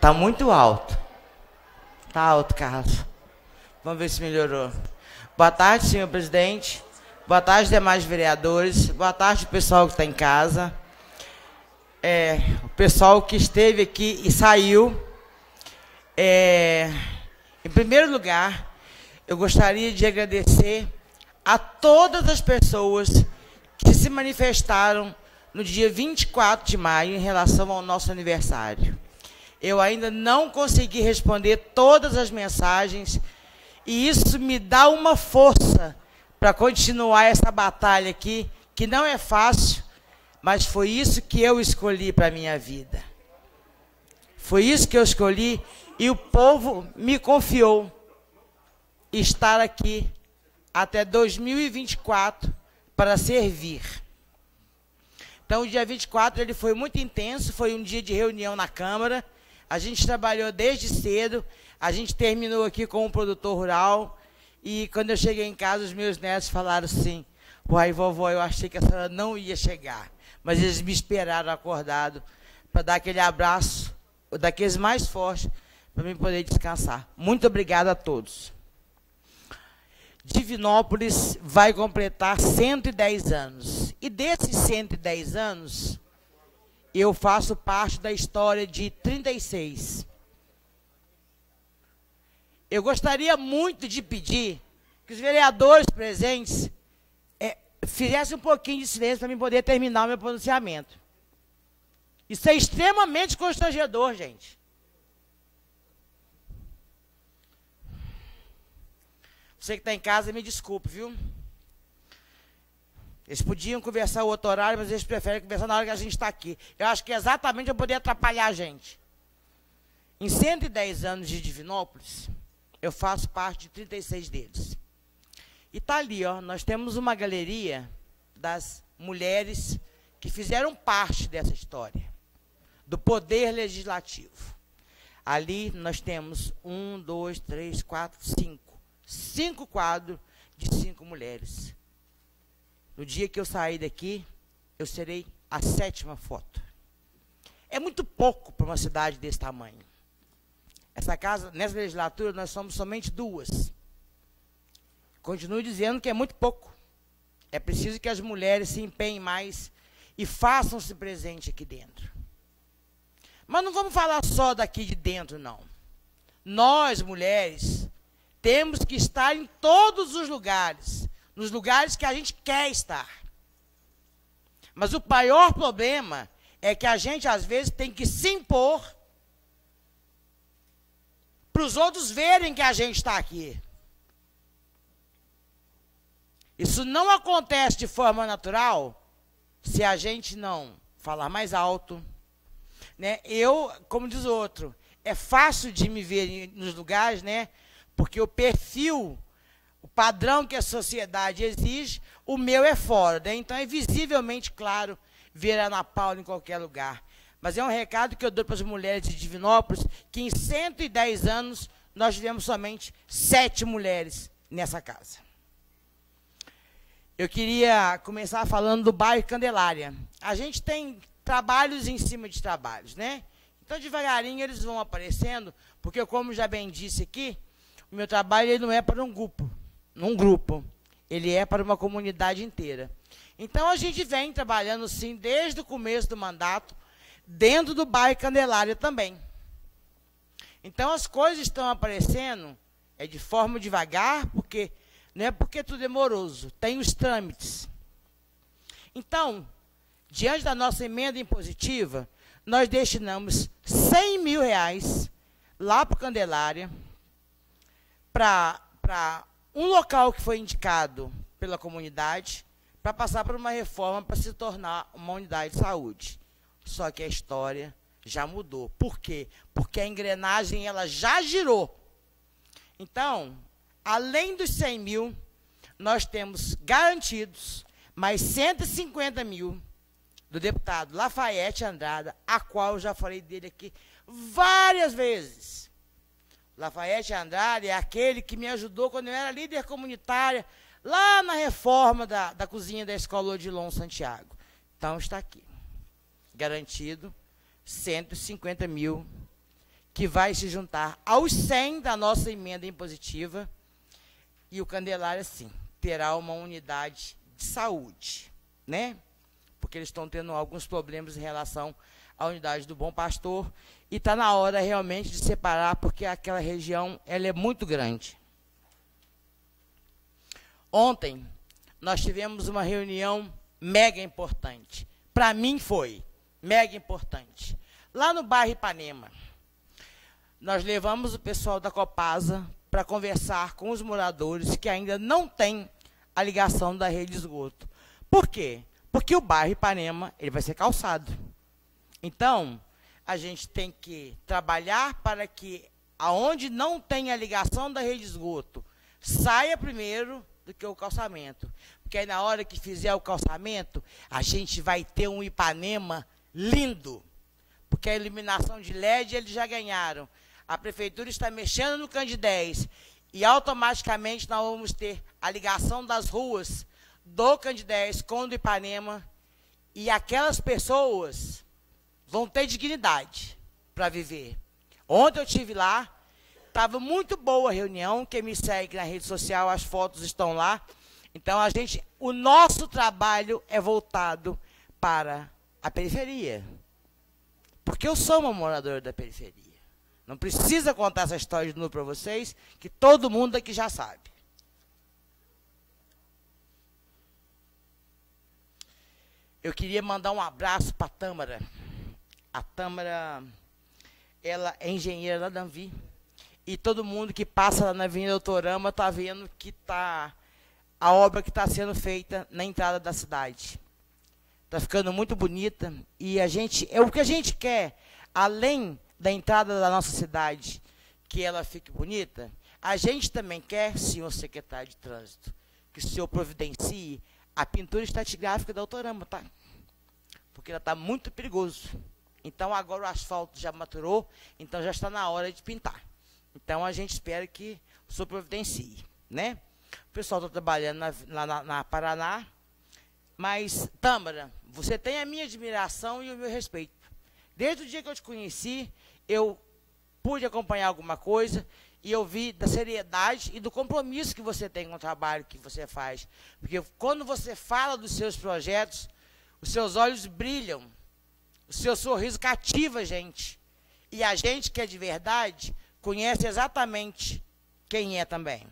Tá muito alto. Tá alto, Carlos. Vamos ver se melhorou. Boa tarde, senhor presidente. Boa tarde, demais vereadores. Boa tarde, pessoal que está em casa. O pessoal que esteve aqui e saiu. Em primeiro lugar, eu gostaria de agradecer a todas as pessoas que se manifestaram no dia 24 de maio em relação ao nosso aniversário. Eu ainda não consegui responder todas as mensagens e isso me dá uma força para continuar essa batalha aqui, que não é fácil, mas foi isso que eu escolhi para a minha vida. Foi isso que eu escolhi e o povo me confiou estar aqui até 2024 para servir. Então, o dia 24 ele foi muito intenso, foi um dia de reunião na Câmara. A gente trabalhou desde cedo, a gente terminou aqui com um produtor rural, e quando eu cheguei em casa, os meus netos falaram assim, uai, vovó, eu achei que a senhora não ia chegar, mas eles me esperaram acordado para dar aquele abraço, daqueles mais fortes, para mim poder descansar. Muito obrigado a todos. Divinópolis vai completar 110 anos, e desses 110 anos, eu faço parte da história de 36. Eu gostaria muito de pedir que os vereadores presentes fizessem um pouquinho de silêncio para mim poder terminar o meu pronunciamento. Isso é extremamente constrangedor, gente. Você que está em casa, me desculpe, viu? Eles podiam conversar o outro horário, mas eles preferem conversar na hora que a gente está aqui. Eu acho que é exatamente para poder atrapalhar a gente. Em 110 anos de Divinópolis, eu faço parte de 36 deles. E está ali, ó, nós temos uma galeria das mulheres que fizeram parte dessa história, do poder legislativo. Ali nós temos 1, 2, 3, 4, 5. 5 quadros de 5 mulheres. No dia que eu sair daqui, eu serei a 7ª foto. É muito pouco para uma cidade desse tamanho. Essa casa, nessa legislatura, nós somos somente 2. Continuo dizendo que é muito pouco. É preciso que as mulheres se empenhem mais e façam-se presente aqui dentro. Mas não vamos falar só daqui de dentro, não. Nós, mulheres, temos que estar em todos os lugares, nos lugares que a gente quer estar. Mas o maior problema é que a gente, às vezes, tem que se impor para os outros verem que a gente está aqui. Isso não acontece de forma natural se a gente não falar mais alto, né? Como diz o outro, é fácil de me ver nos lugares, né? Porque o perfil, o padrão que a sociedade exige, o meu é fora, né? Então é visivelmente claro ver a Ana Paula em qualquer lugar. Mas é um recado que eu dou para as mulheres de Divinópolis, que em 110 anos nós tivemos somente 7 mulheres nessa casa. Eu queria começar falando do bairro Candelária. A gente tem trabalhos em cima de trabalhos, né? Então, devagarinho, eles vão aparecendo, porque, como já bem disse aqui, o meu trabalho ele não é para um grupo, ele é para uma comunidade inteira. Então, a gente vem trabalhando, sim, desde o começo do mandato, dentro do bairro Candelária também. Então, as coisas estão aparecendo de forma devagar, porque não é porque tudo é moroso, tem os trâmites. Então, diante da nossa emenda impositiva, nós destinamos 100 mil reais lá para o Candelária, para um local que foi indicado pela comunidade, para passar por uma reforma para se tornar uma unidade de saúde. Só que a história já mudou. Por quê? Porque a engrenagem ela já girou. Então, além dos 100 mil, nós temos garantidos mais 150 mil do deputado Lafayette Andrada, a qual eu já falei dele aqui várias vezes. Lafayette Andrade é aquele que me ajudou quando eu era líder comunitária, lá na reforma da cozinha da Escola Odilon Santiago. Então, está aqui. Garantido 150 mil, que vai se juntar aos 100 da nossa emenda impositiva, e o Candelária, sim, terá uma unidade de saúde, né? Porque eles estão tendo alguns problemas em relação à unidade do Bom Pastor, e está na hora realmente de separar, porque aquela região ela é muito grande. Ontem, nós tivemos uma reunião mega importante. Para mim foi mega importante. Lá no bairro Ipanema, nós levamos o pessoal da Copasa para conversar com os moradores que ainda não têm a ligação da rede de esgoto. Por quê? Porque o bairro Ipanema ele vai ser calçado. Então, a gente tem que trabalhar para que aonde não tem a ligação da rede de esgoto saia primeiro do que o calçamento. Porque aí na hora que fizer o calçamento, a gente vai ter um Ipanema lindo. Porque a iluminação de LED eles já ganharam. A prefeitura está mexendo no Candidez e automaticamente nós vamos ter a ligação das ruas do Candidez com o do Ipanema, e aquelas pessoas vão ter dignidade para viver. Ontem eu estive lá, estava muito boa a reunião, quem me segue na rede social, as fotos estão lá. Então, o nosso trabalho é voltado para a periferia. Porque eu sou uma moradora da periferia. Não precisa contar essa história de novo para vocês, que todo mundo aqui já sabe. Eu queria mandar um abraço para a Tâmara. A Tâmara, ela é engenheira da Anvi. E todo mundo que passa lá na Avenida Autorama está vendo que a obra que está sendo feita na entrada da cidade. Está ficando muito bonita. E o que a gente quer, além da entrada da nossa cidade, que ela fique bonita, a gente também quer, senhor secretário de Trânsito, que o senhor providencie a pintura estratigráfica da Autorama, tá? Porque ela está muito perigoso. Então, agora o asfalto já maturou, então já está na hora de pintar. Então, a gente espera que o senhor providencie, né? O pessoal está trabalhando na Paraná, mas, Tâmara, você tem a minha admiração e o meu respeito. Desde o dia que eu te conheci, eu pude acompanhar alguma coisa e eu vi da seriedade e do compromisso que você tem com o trabalho que você faz. Porque quando você fala dos seus projetos, os seus olhos brilham, o seu sorriso cativa a gente. E a gente que é de verdade conhece exatamente quem é também.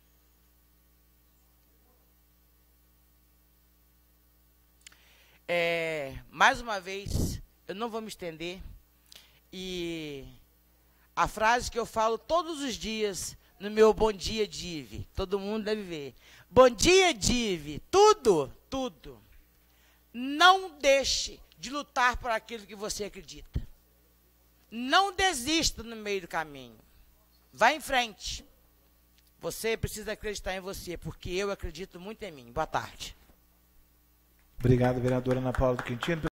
Mais uma vez, eu não vou me estender, e a frase que eu falo todos os dias no meu Bom Dia Dive, todo mundo deve ver. Bom dia, Dive, tudo. Não deixe de lutar por aquilo que você acredita. Não desista no meio do caminho. Vá em frente. Você precisa acreditar em você, porque eu acredito muito em mim. Boa tarde. Obrigado, vereadora Ana Paula do Quintino.